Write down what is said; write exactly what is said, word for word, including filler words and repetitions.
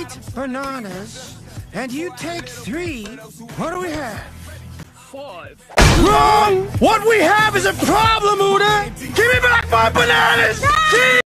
eight bananas, and you take three. What do we have? Five. Wrong! What we have is a problem, Uda! Give me back my bananas!